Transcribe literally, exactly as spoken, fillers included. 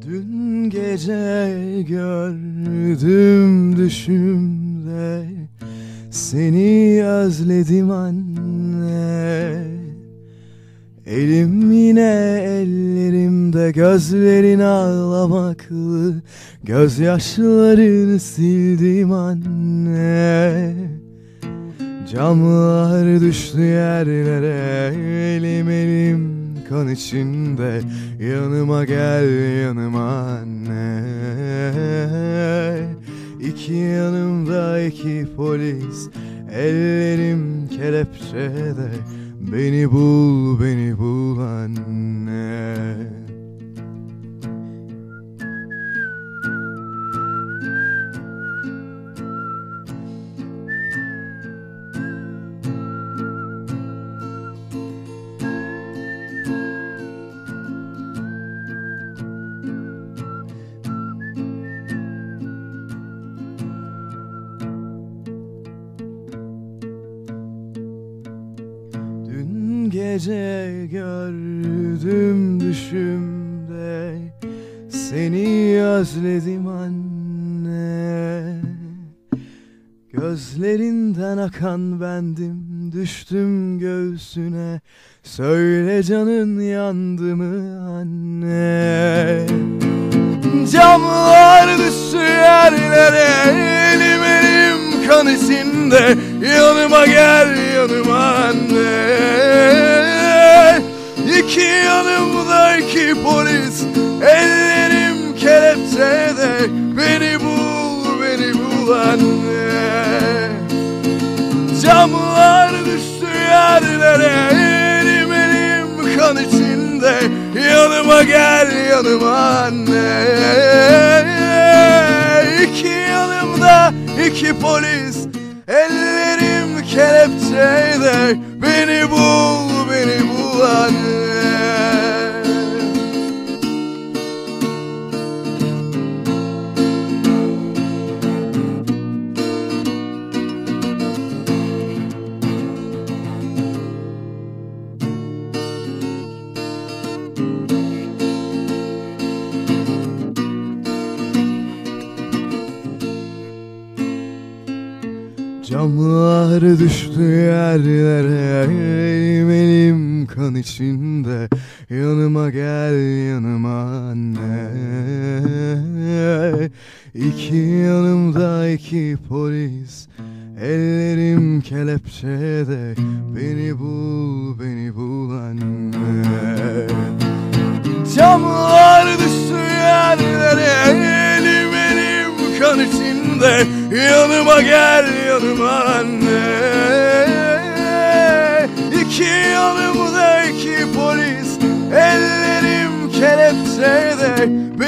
Dün gece gördüm düşümde, seni özledim anne. Elim yine ellerimde, gözlerin ağlamaklı, gözyaşlarını sildim anne. Camlar düştü yerlere, elim elim kan içinde. Yanıma gel yanıma anne. İki yanımda iki polis, ellerim kelepçede. Beni bul, beni bul anne. Gece gördüm düşümde, seni özledim anne. Gözlerinden akan bendim, düştüm göğsüne. Söyle canın yandı mı anne? Camlar düştü yerlere, elim elim kan içinde. Yanıma gel yanıma anne. İki yanımda iki polis, ellerim kelepçede. Beni bul, beni bul anne. Camlar düştü yerlere, elim elim kan içinde. Yanıma gel yanıma anne. İki yanımda iki polis, ellerim kelepçede. Beni bul, beni bul anne. Camlar düştü yerlere, elim elim kan içinde. Yanıma gel yanıma anne. İki yanımda iki polis, ellerim kelepçede. Beni bul, beni bul anne. Camlar düştü yerlere, elim elim kan içinde. Yanıma gel yanıma anne. İki yanımda iki polis, ellerim kelepçede.